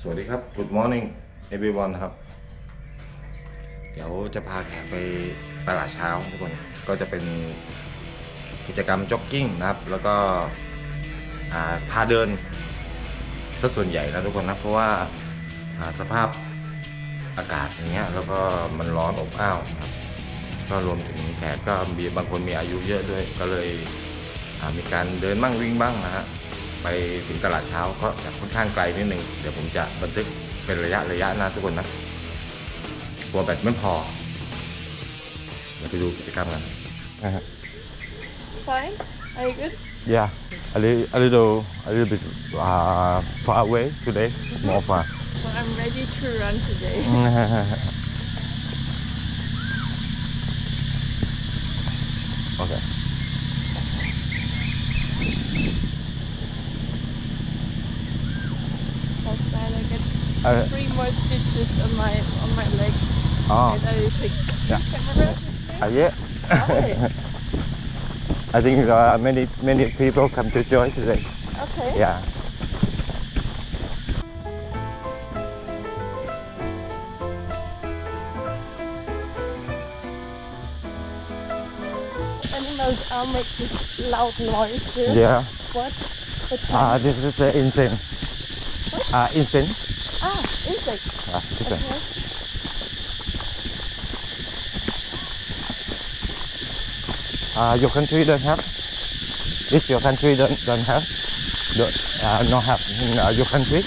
วัสดีครับ Good morning everyone ครับเดี๋ยวจะพาแขกไปตลาดเช้าทุกคนก็จะเป็นกิจกรรมจ็อกกิ้งนะครับแล้วก็พาเดินซะส่วนใหญ่นะทุกคนนะเพราะว่าสภาพอากาศอย่างเงี้ยแล้วก็มันร้อนอบอ้าวครับก็รวมถึงแขกก็มีบางคนมีอายุเยอะด้วยก็เลยมีการเดินบ้างวิ่งบ้างนะฮะไปถึงตลาดเช้าก็จะค่อนข้างไกลนิดนึงเดี๋ยวผมจะบันทึกเป็นระยะนะทุกคนนะกลัวแบตไม่พอเดี๋ยวไปดูกิจกรรมกัน Fine. Are you good? Yeah, a little bit far away today, more far. Well, I'm ready to run today. Okay. Last night I get 3 more stitches on my leg. Oh, And I take yeah. cameras. Yeah. Right. I think many people come to join today. Okay. Yeah. Animals make this loud noise here. Yeah. What? This is the incense. Incense. Insect. Incense. Okay. Your country don't have. If your country don't have, not have in your country.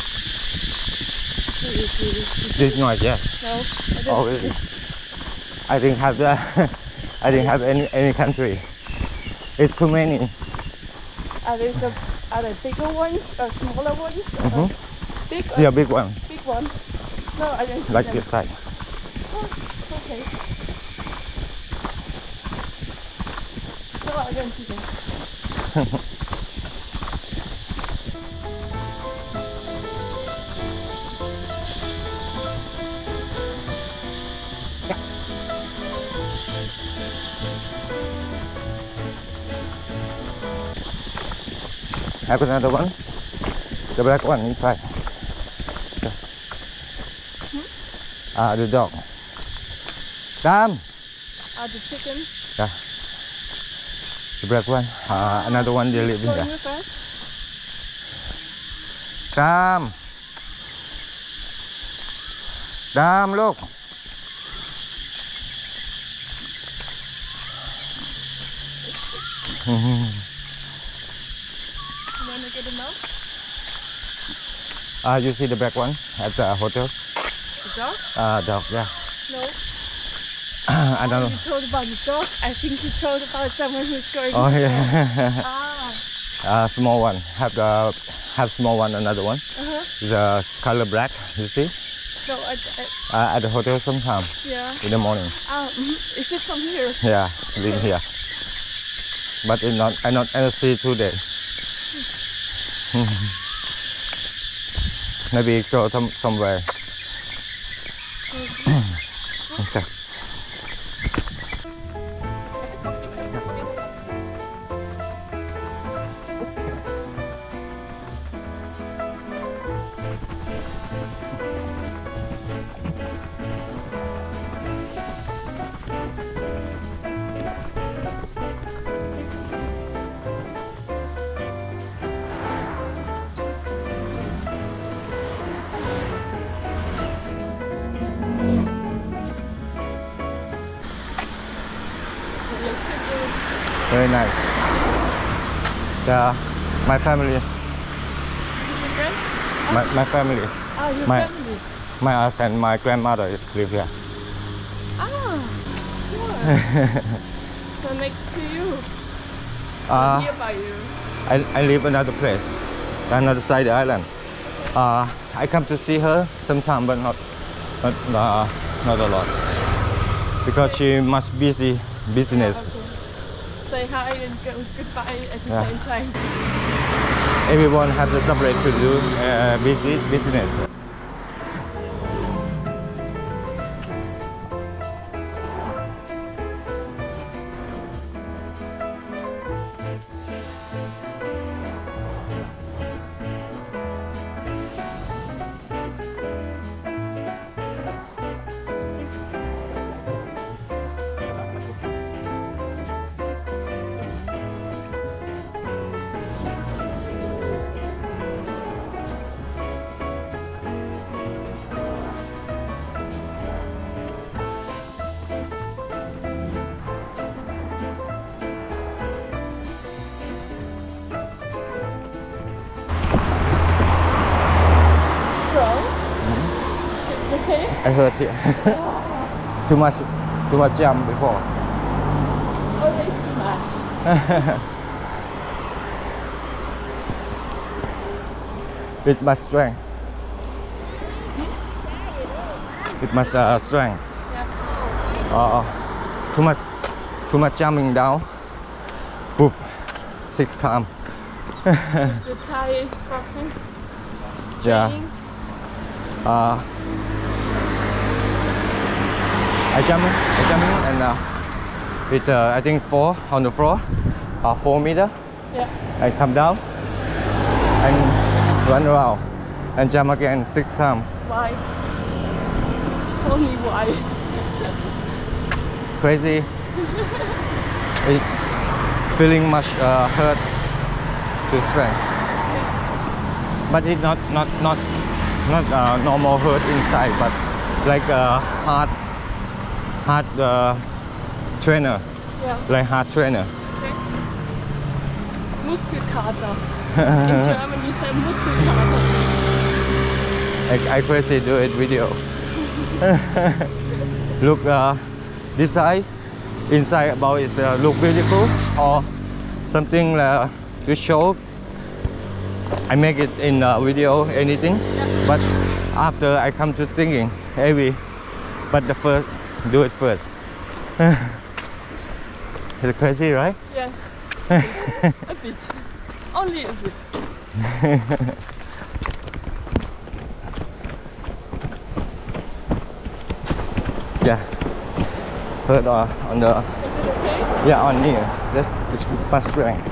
This noise, yes. No, I don't. Oh, really? I didn't have the. I didn't have any country. It's too many. Are they bigger ones or smaller ones? Or big or Yeah, big one, big one? No, I don't see like them. this size. Oh, okay. No, I don't see them. Have another one. The black one inside. The dog. Dam. The chicken. Yeah. The black one. Another one they live in Going there. with us? Dam. Dam, look. You want to get them out? You see the black one at the hotel? The dog? Dog, yeah. No. I don't know. You told about the dog. I think you told about someone who's going. Oh, with the yeah. dog. Small one. Have small one, another one. The color black, you see? No, At the hotel sometime yeah. in the morning. Is it from here? Yeah, live here. But I not see today. Maybe go somewhere. Okay. It looks so good. Very nice. Yeah, my family. Is it your friend? My family. Your My- family. My aunt and my grandmother live here. Sure. So next to you. Nearby you. I live another place, another side of the island. I come to see her sometime, but not a lot, because she must busy business. Okay. Say hi and goodbye at the Yeah. same time. Everyone has a separate to do business. I heard here. too much jump before. Always too much. With much strength. With much strength. Yeah. Too much jumping down. Boop. 6 times. The Thai boxing. Yeah. Training. I jump and with I think 4 on the floor, 4 meter. Yeah. I come down and run around and jump again 6 times. Why? Only why? Crazy. It feeling much hurt to strength, but it's not normal hurt inside, but like a hard trainer, Yeah. like hard trainer. Okay. Muskelkater. In German you say Muskelkater. I crazy do it video. Look this side, inside about it look beautiful or something to show. I make it in video anything, but after I come to thinking but the first do it first. It's crazy, right? Yes. A bit. Only a bit. Yeah. Hurt on the Is it okay? yeah on here. That's much strength.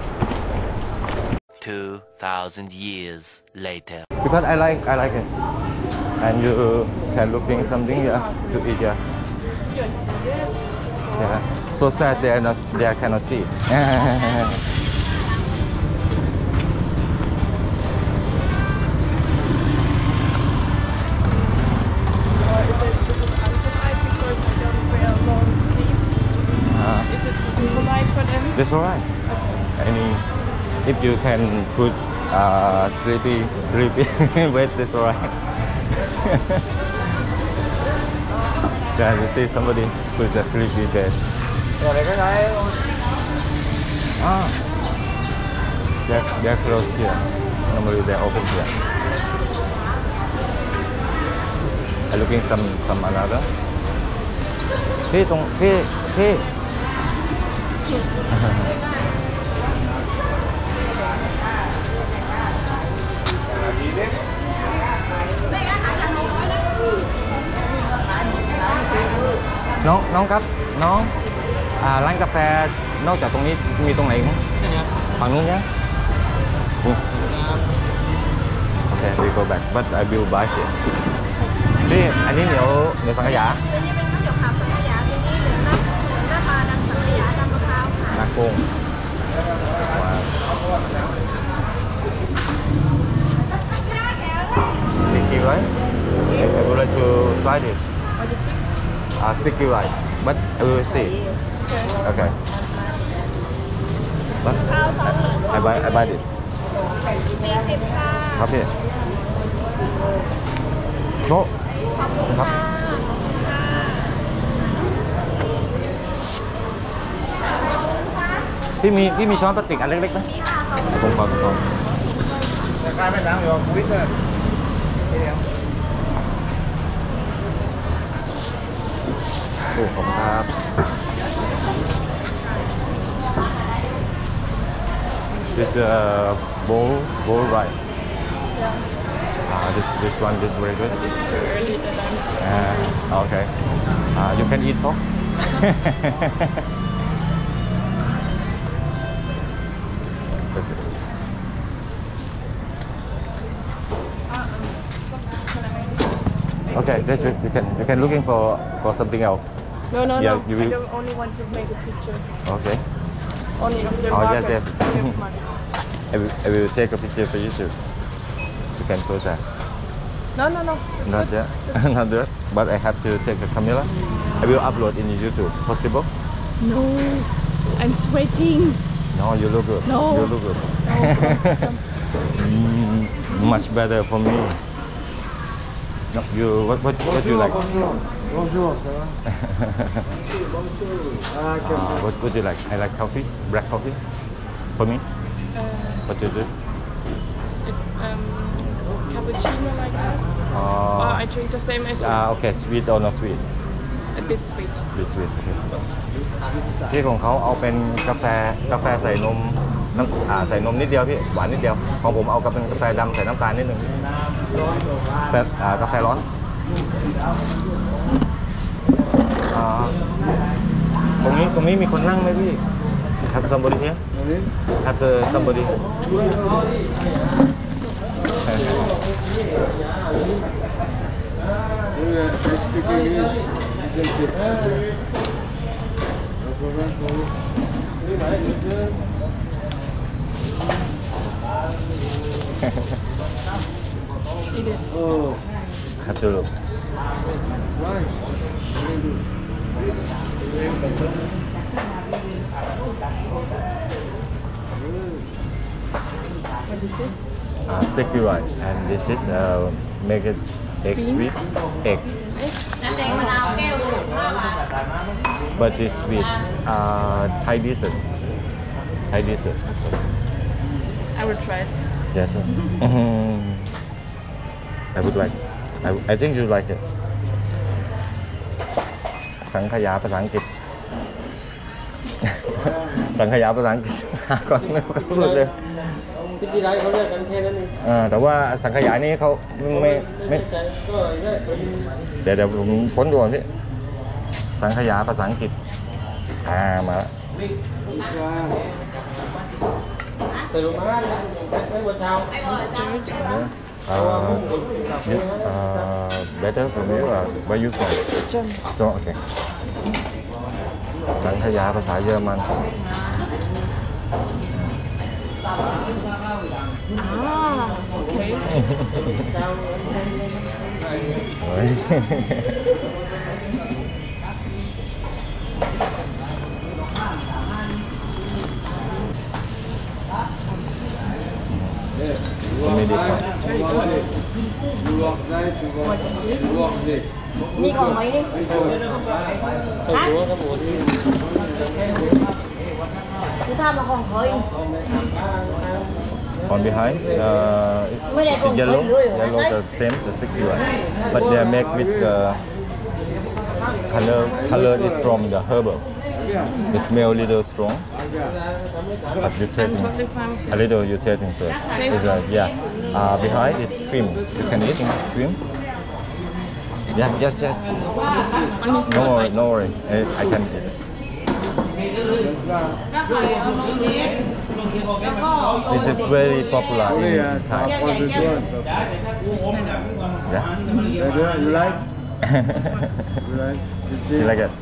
2,000 years later. Because I like it, and you can looking something to eat. Yeah. Good. Yeah. So sad they cannot see. Or is it unpolite because I don't wear long sleeves? Is it polite for them? That's alright. If you can put sleepy weight, that's alright. Yeah, you see somebody put the sleepy bed. They're closed here. Normally they're open here. I'm looking some another. Hey.น้องครับน้องร้านกาแฟนอกจากตรงนี้มีตรงไหนมั้งฝั่งนู้นเนี่ยโอเค we go back but I will buy here นี่อันนี้เหนียวสังขยาตัวนี้เป็นข้าวเหนียวขาวสังขยาตัวนี้เหลืองหน้าปลาดำสังขยาดำมะพร้าวค่ะนากุ้งsticky rice I would like to try this What is this? sticky rice but I will see okay but ข้าวสองเหลือง I buy this 40 ค่ะครับพี่โชว์ครับ พี่มีช้อนพลาสติกอันเล็กๆไหมผมขอแต่การไม่ล้างอยู่วิเตอร์โอ้ขอบคุณครับ This bowl right this one is very good It's too early that I'm so okay you can eat pork Okay, that's it. You can looking for something else. No, Yeah, no. you I will- don't only want to make a picture. Okay. Only of the Oh, market. yes. With money. I will take a picture for you too. You can post that. No. It's Not good. yet. Not yet. But I have to take a camera. I will upload in YouTube. Possible? No, I'm sweating. No, you look good. No. You look good. Much better for me. No, you what you like? Bonjour, ça va? What would you like? I like coffee, black coffee. For me, what you do? Cappuccino like that. Or I drink the same as you. Okay, sweet or not sweet? A bit sweet. Bit sweet. ที่ของเขาเอาเป็นกาแฟใส่นมใส่นมนิดเดียวพี่หวานนิดเดียวของผมเอาเป็นกาแฟดำใส่น้ำตาลนิดนึงแต่กาแฟร้อนตรงนี้มีคนนั่งไหมพี่ Have somebody here? Have somebody? Have to look. What is it? Sticky rice, and this is make it egg sweet egg, น้ำแดงมะนาวแก้ว15 บาท but it's sweet. Thai dessert. Thai dessert. I will try it. Yes. Sir. I would like. I think you like it. สังขยาภาษาอังกฤษ สังขยาภาษาอังกฤษก่อนไม่พูดเลยที่ร้านเขาเรียกกันแค่นั้นเองแต่ว่าสังขยานี้เขาไม่เดี๋ยวผมค้นดูก่อนพี่สังขยาภาษาอังกฤษมาแล้วแต่รู้มาไม่หมดเช้า Mustard. Yes, better for me. Where you from? Jam. So okay. สังขยาภาษาเยอรมัน Okay. เฮ้ย Only this one. It's very good. นี่ของไหมนี่ คือถ้ามาของเขาอีก On behind, it's yellow, the same, the sticky one. But they are made with the color is from the herbal. The smell a little strong. But you I'm tasting totally fine with a little. You tasting first. It's yeah. Behind is shrimp. You can eat shrimp. Yeah, yes. Only No small worry, bite. no worry. I can eat it. This is very popular in Thai. Yeah. You like? You like? You like it?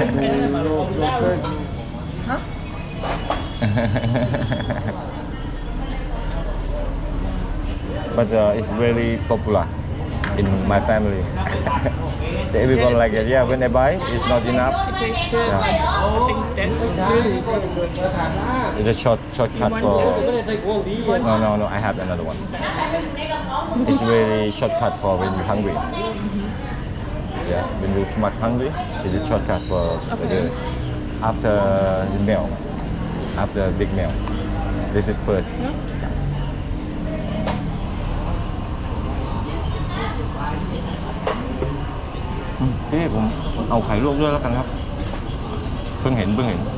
But it's very popular in my family. Everyone like it. Yeah, when I buy, it's not enough. It tastes good. Yeah. I think that's really It's a shortcut for. No. I have another one. It's really shortcut for when you're hungry. Yeah, when you're too much hungry, it's a shortcut for after the meal, after big meal. This is first. Thếผมเอาไข่ลวกด้วยแล้วกันครับเพิ่งเห็น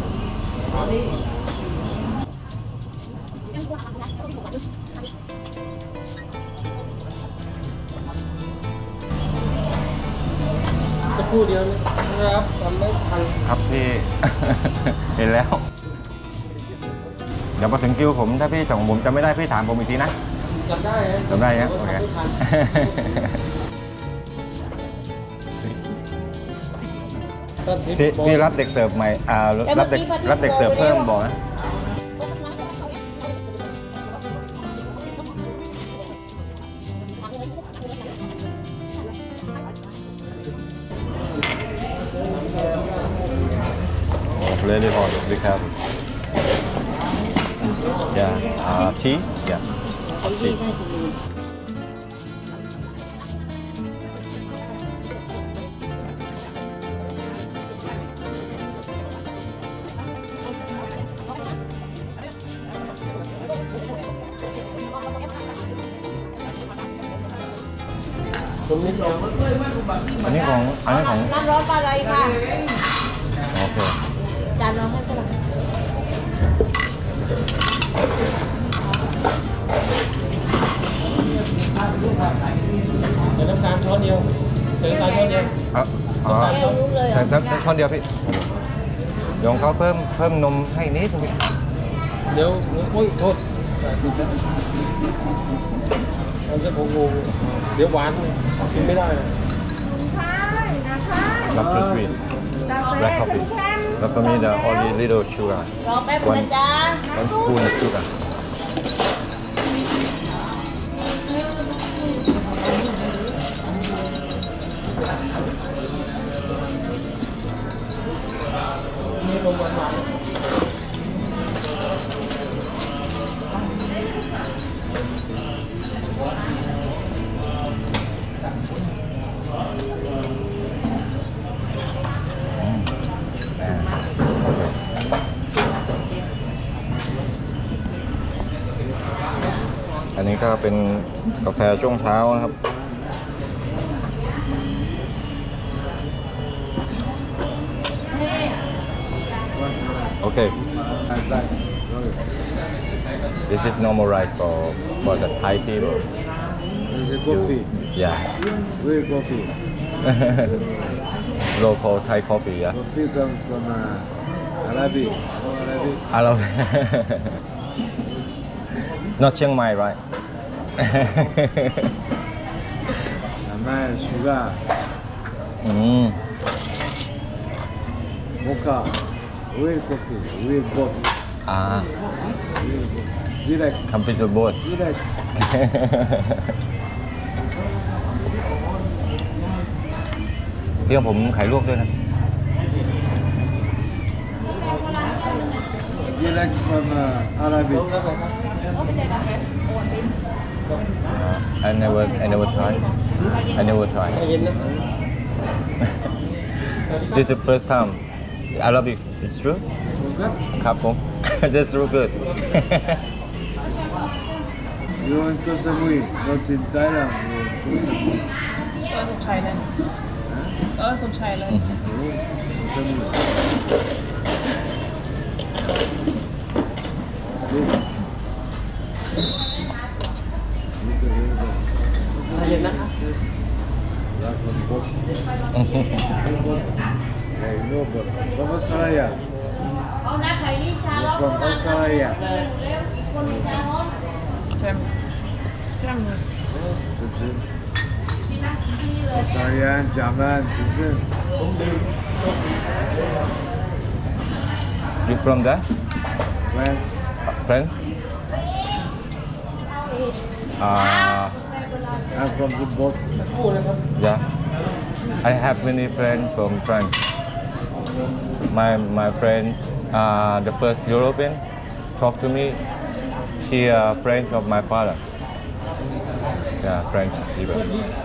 จะพูดเดียวนะครับทำไม่ทันครับพี่ เห็นแล้ว เดี๋ยวพอถึงคิวผมถ้าพี่ส่งผมจำไม่ได้พี่ถามผมอีกทีนะจำได้ฮะจำได้นะโอเค พี่รับเด็กเสิร์ฟใหม่รับเด็กเสิร์ฟเพิ่มบอกนะ Really hot, be careful. Yeah, tea? Yeah, hot tea. มนิดเดียวอันนี้ของน้ำร้อนปลาอะไรค่ะโอเคจานร้อนให้ฝรั่งเดี๋ยวน้ำตาลช้อนเดียวใส่น้ำตาลช้อนเดียวครับอ๋อแก้วรู้เลยเหรใส่อสักช้อนเดียวพี่เดี๋ยวเขาเพิ่มนมให้นิดนึงพี่เดี๋ยวโอ้ยโทษมันจะโงงเดี๋ยวหวานกินไม่ได้นะ Not too sweet black coffee แล้วก็มี the only little sugar รอแป๊บนึงนะจ๊ะ 1 spoon of sugar มีลมหวานอันนี้ก็เป็นกาแฟช่วงเช้านะครับ โอเค This is normal right for the Thai people. The coffee. Yeah. Real coffee. Local Thai coffee, yeah. Coffee comes from Arabic. Arabic. I love it. Not Chiang Mai, right? Amai, sugar, mocha. Real coffee. Real coffee. Ah, Real coffee. Direct. computer board. Direct. พี่ของผมไข่ลวกด้วยนะ Direct from Arabic. I never tried. I never ๆ tried. ใจเย็นนะ This is the first time. Arabic, it's true? ครับผม That's so good. You want Koh Samui? Not in Thailand. You want Koh Samui. It's also Thailand. It's also Thailand. Koh Samui. Look. Look at it. ใจเย็นนะ That's from Bob. Yeah, you know Bob. From Australia. เอาน้ำไข่นี่ชาร้อน From Australia. คนมีชาร้อน Jam. Jam. Australian, German, Belgian. You from there? France. Friend? I'm from the boat. Yeah. I have many friends from France. My friend, the first European, talked to me. She a friend of my father. Yeah, French people.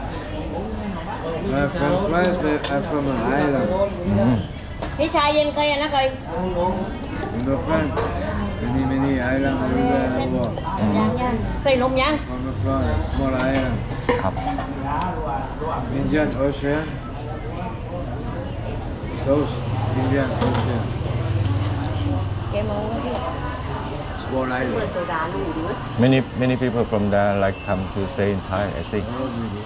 I'm from France, but I'm from an island. นี่ชาเย็นเคยนะเคย You know France? Many islands everywhere in the world. ยังเคยนมยัง From the France, small island. ครับ Indian Ocean. South Indian Ocean. แกมองว่าพี่ Small island. Many people from there like come to stay in Thai, I think. Oh, really?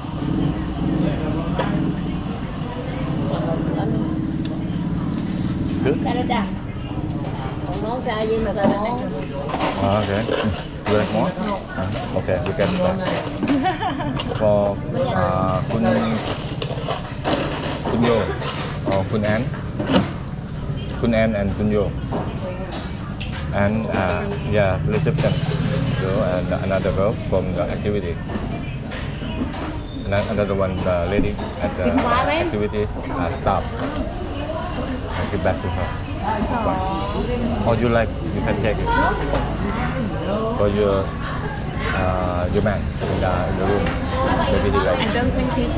ได้แล้วจ้ะของน้องชาเย็นแบบน้อง Okay. You like more? Okay, we can try. For คุณโย or คุณแอนand คุณโย and yeah, reception. So another girl from the activity. And another one, the lady at the activity staff. I give back to her. This one. Or you like, you can take it. For your man in the room. Maybe they like. I don't think he's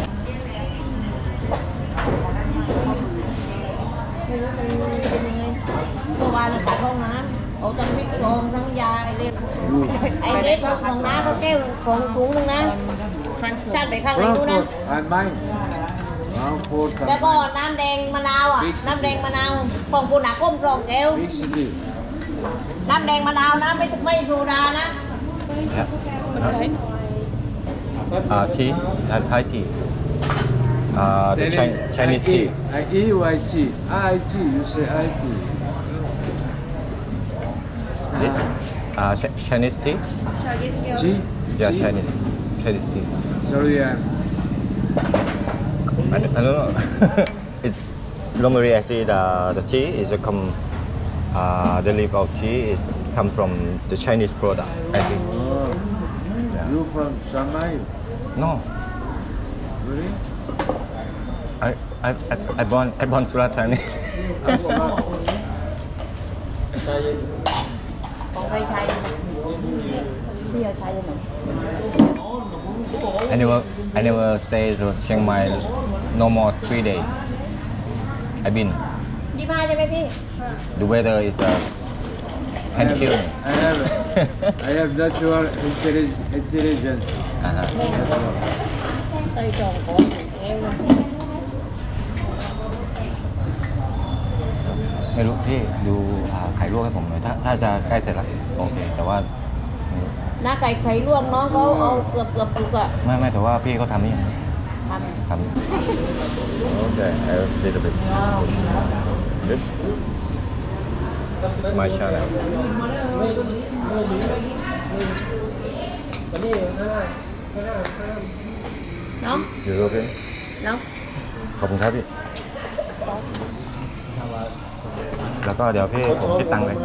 ไม่รู้มันเป็นยังไงเมื่อวานขายห้องน้ำเอาทั้งมิกซองทั้งยาไอเล็ก You. ไอเล็กของน้าเขาแก้วของถุงนึงนะ from Frankfurt. ท่านไปข้างในนู้นนะ Frankfurt and mine. Frankfurt แล้วก็ and น้ำแดงมะนาวอ่ะ น้ำแดงมะนาวของคุณหนักก้มกรองแก้ว big city. น้ำแดงมะนาวนะไม่โซดานะ Okay. Tea, Thai tea. The Chinese tea. EYT. IT. You say IT. Chinese tea. T. Yeah, T? Chinese tea. Sorry, I don't know. It's normally I see the tea is the leaf of tea is come from the Chinese product. I think. Oh, Yeah. you from Shanghai? No, Really? I born Surat Thani. ของใครใช้พี่เอาใช้ยังไง I never stay to Chiang Mai no more 3 days. I've been. 25ใช่ไหมพี่ The weather is hand kill me. I have natural intelligence. Uh-huh. ไอ้จองของแก้วนะไม่รู้พี่ดูไข่ลวกให้ผมหน่อยถ้าจะใกล้เสร็จแล้วโอเคแต่ว่าไม่รู้หน้าไก่ลวกน้องเขาเอาเกือบปลุกอะไม่แต่ว่าพี่เขาทำนี่ทำทำโอเค I little bit good It's my channel น้องอยู่โอเคน้องขอบคุณครับพี่ แล้วก็เดี๋ยวพี่ผมคิดตังค์เลย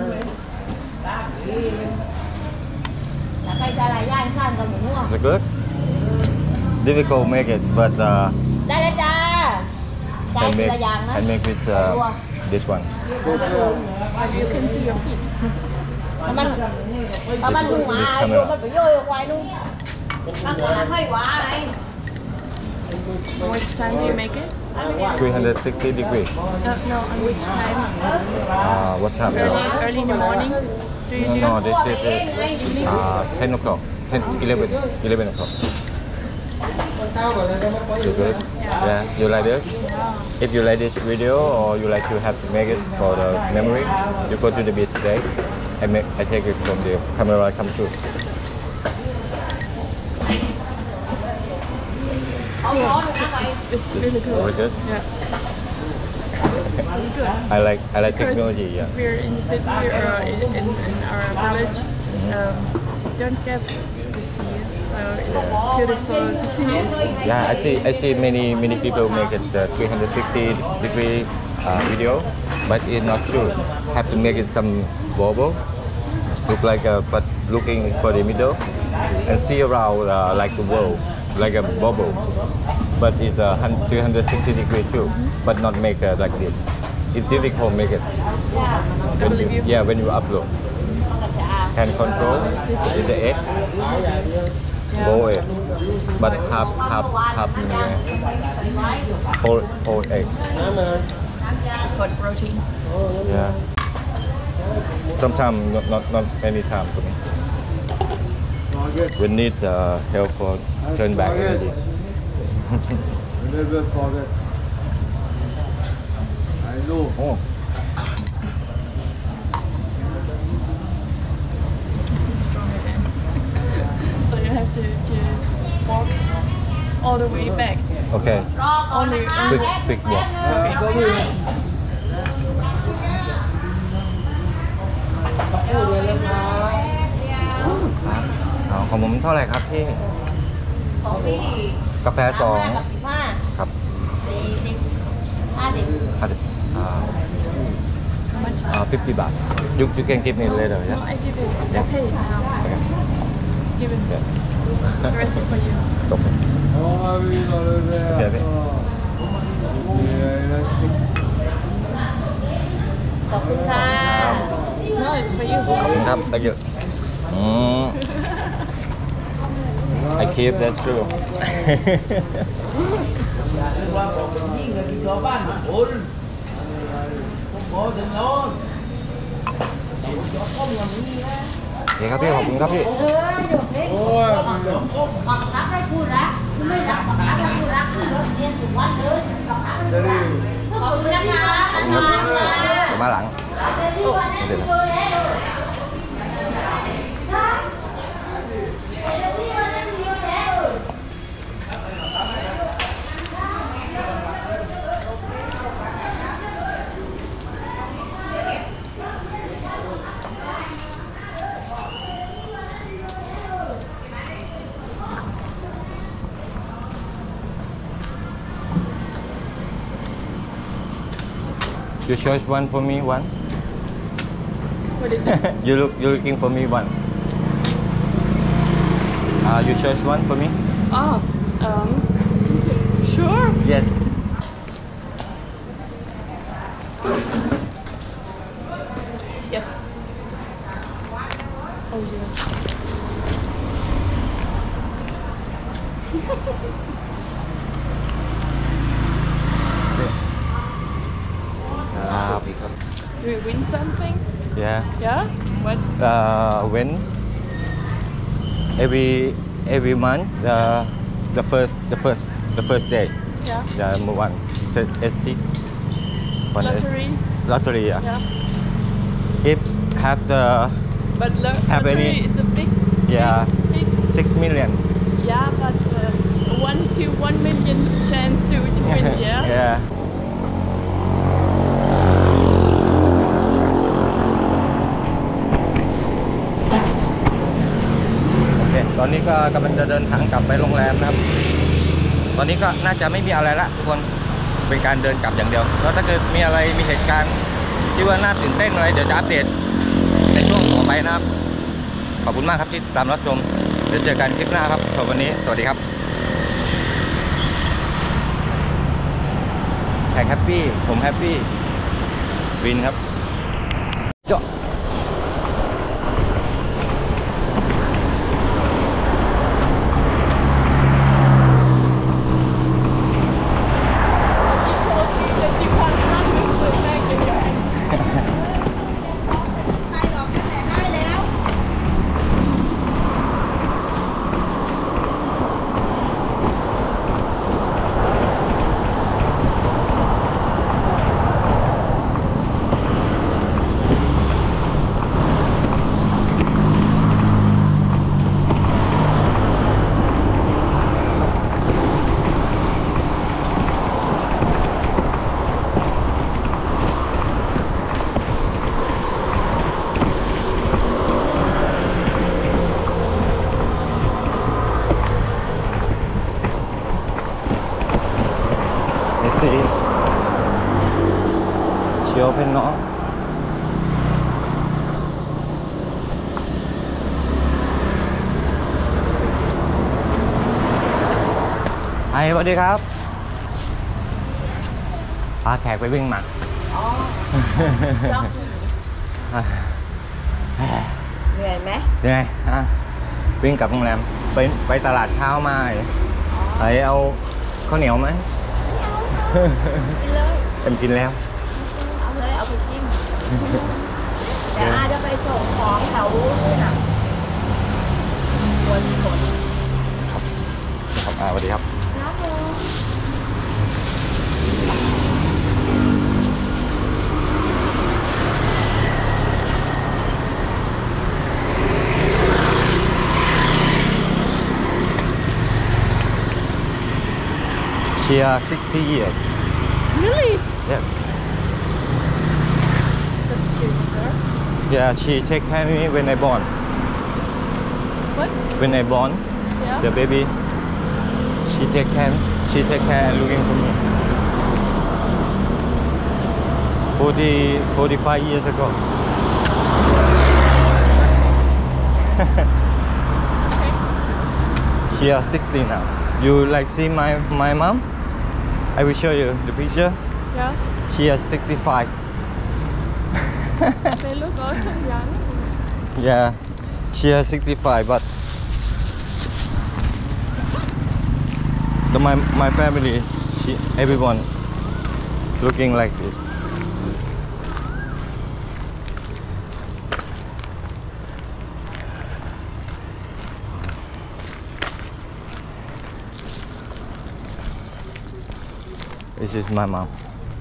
แล้วใครจะอะไรย่างข้างกับหมูนุ่ม Is it good? Difficult make it but ได้แล้วจ้าใจ can ที make ละอย่างนะ can make with this one You can see your feet. ถ้ามันหูหมาไอ้โยมันไปโยยควายนู่นมันก่อนละให้หวาไง Which time do you make it? 360 degree No, on which time? What's up now? Early in the morning? Do you do? No, this is 10 o'clock 11 o'clock You good? Yeah. You like this? If you like this video or you like to have to make it for the memory, you go to the beach today. I take it from the camera come through. เอาร้อนนะไป It's really good. Very good. Yeah. Really good. I like Because technology. Yeah. we're in the city or in our village. Don't get to see it, so it's beautiful to see it. Yeah. I see many people make it the 360 degree video, but it's not true. Have to make it some bubble, look like but looking for the middle, and see around like the world, like a bubble. But it's 360 degree too, but not make like this. It's difficult make it. When you upload. Hand control is the egg, bowl egg, but half whole egg. Got protein. Yeah. Sometimes not any time for me. We need help for turn back energy. Never forget. I know. Oh, It's stronger than. So you have to walk all the way back. okay. รอก่อนนะคะ Quick walk. ของผมเท่าไหร่ครับพี่ของพี่กาแฟสองกับ15 ครับ 40 50 baht. You can give me later, yeah? I give it. I pay it now. Give it. The rest is for you. Okay. Oh, I will over there. Okay. Yeah, elastic. ขอบคุณค่ะ No, it's for you. ขอบคุณครับ thank you I keep that's true โอเคครับพี่ขอบคุณครับพี่เออเดี๋ยวเพลงออกทักให้พูดแล้วไม่รักรักรักรถเรียนอยู่วัดเลยขอบคุณนะคะมาหลัง You choose one for me, one. What is it? You looking for me one. You choose one for me. Oh, sure. Yes. Yes. Oh yeah. Do we win something? Yeah. Yeah. What? When every month the first day. Yeah. Yeah, number one. Set ST. One S- Lottery. Lottery. Yeah. Yeah. If have the But Have lottery any- is a big. yeah Big. 6 million. Yeah, but 1 to 1 million chance to win. Yeah. Yeah. โอเค ตอนนี้ก็กำลังจะเดินทางกลับไปโรงแรมนะครับ ตอนนี้ก็น่าจะไม่มีอะไรละทุกคน เป็นการเดินกลับอย่างเดียว แล้วถ้าเกิดมีอะไรมีเหตุการณ์ที่ว่าน่าตื่นเต้นอะไรเดี๋ยวจะอัปเดตในช่วงต่อไปนะครับ ขอบคุณมากครับที่ติดตามรับชม เดี๋ยวเจอกันคลิปหน้าครับสำหรับวันนี้สวัสดีครับแขกแฮปปี้ผมแฮปปี้วินครับเจาะเชียวเป็นเนาะไอ้สวัสดีครับพาแขกไปวิ่งมาเหนื่อยไหมยังไงวิ่งกลับโรงแรมไปตลาดเช้ามาไอ้เอาข้าวเหนียวไหมกินเลยเต็มกินแล้วเอาเลยเอาไปจิ้มแต่อาจะไปส่งของแถวนู่นน่ะวนขนครับสวัสดีครับครับผม She 60 years. Really? Yeah. That's cute, girl. Yeah, she take care of me when I born. What? When I born, Yeah. the baby, she take care and looking for me. 45 years ago. Okay. She 60 now. You like see my mom? I will show you the picture. Yeah. She 65. They look also young. Yeah, she 65, but my family, everyone looking like this. This is my mom.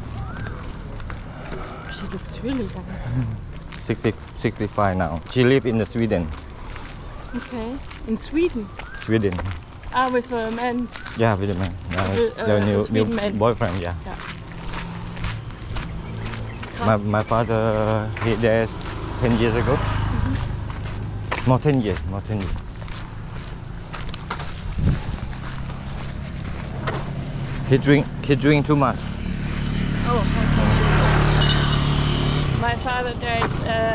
She looks really young. 65 now. She lives in Sweden. Okay. In Sweden. Sweden. With a man. Yeah, with the man. The new Sweden man. boyfriend. Yeah. Yeah. My father he died 10 years ago. More 10 years. He drink too much. Oh, okay. My father died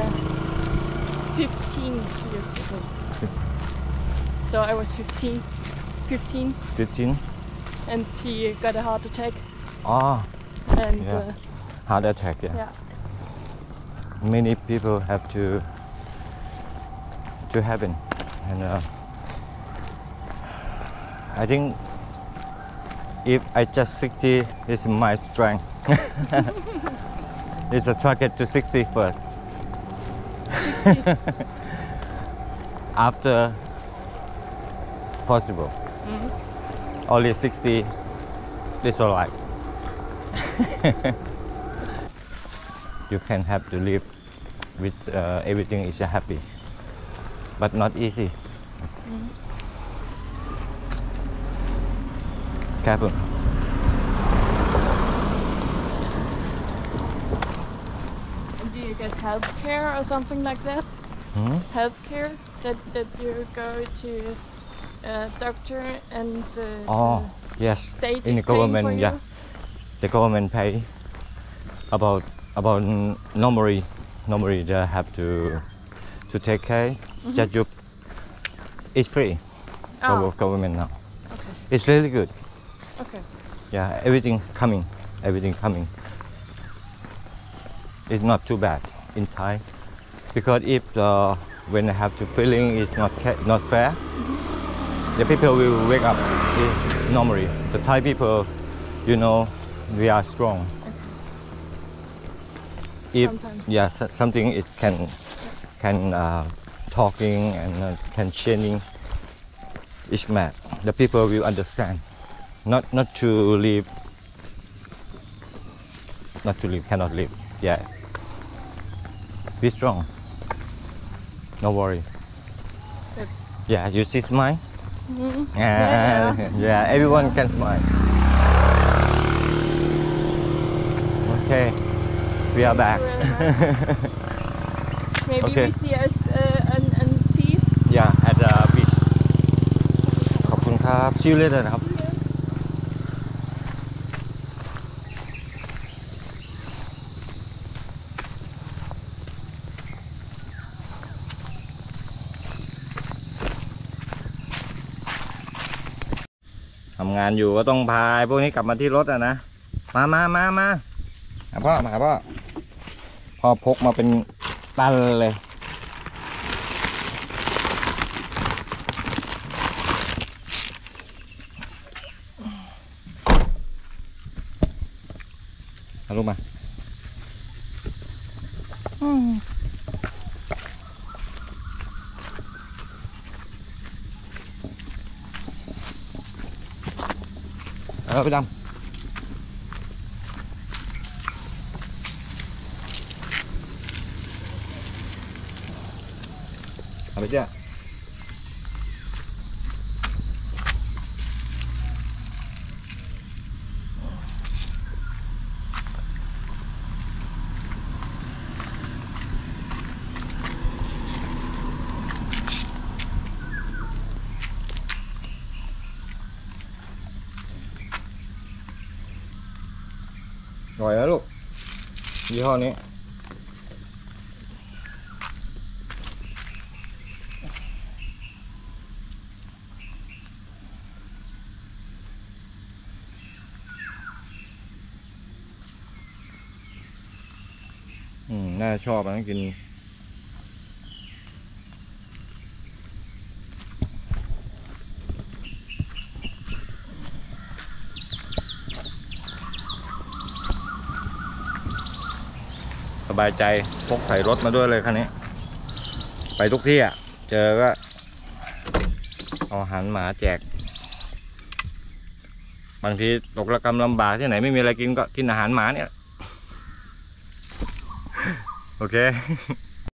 15 years ago. So I was 15, 15. and he got a heart attack. Ah, And yeah. Heart attack. Yeah. yeah. Many people have to happen, and I think if I just 60 is my strength. It's a target to 60 first. 60. After possible. Only 60 is alright. You can have to live with everything is happy, but not easy. Careful. Do you get health care or something like that? Health care that you go to a doctor and Oh, yes. state In is the paying government, for you? yeah. The government pay about normally they have to take care. Just you, it's free. Oh. Government now. Okay. It's really good. Okay. Yeah, everything coming. It's not too bad in Thai, because if when they have to filling is not fair, the people will wake up. Normally, the Thai people, we are strong. If Sometimes. something it can talking and can changing is mad. The people will understand. Not to live. Cannot live. Yeah. Be strong. No worry. Good. Yeah, you see smile? Yeah. Yeah, everyone can smile. Okay, we are back. Maybe Okay. we see us and see. Yeah, at the beach. ขอบคุณครับ See you later นะครับ ทำงานอยู่ก็ต้องพาพวกนี้กลับมาที่รถอ่ะนะ มาหาพ่อมาหาพ่อ พ่อพกมาเป็นตันเลยเอาลูกมาเอาไปดำเอาไปเจ้าอร่อยนะลูกยี่ห้อนี้น่าชอบนะกินสบายใจพกใส่รถมาด้วยเลยคันนี้ไปทุกที่อ่ะเจอก็เอาอาหารหมาแจกบางทีตกระกำลำบากที่ไหนไม่มีอะไรกินก็กินอาหารหมาเนี่ย โอเค